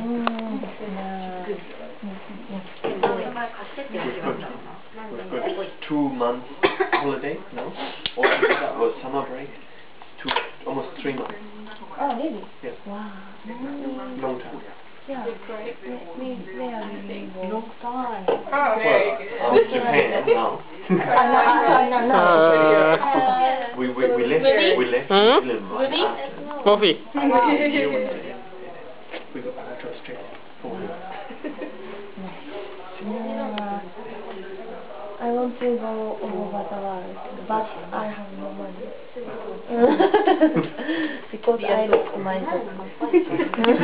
We've got 2 months holiday now. Also that was summer break. Almost 3 months. Oh, really? Yeah. Wow. Long time. Yeah. Long time. Well, Japan now. No. We left New Zealand right after. Coffee. We got back to Australia. I want to go all over the world, but I have no money. Because I lost my job.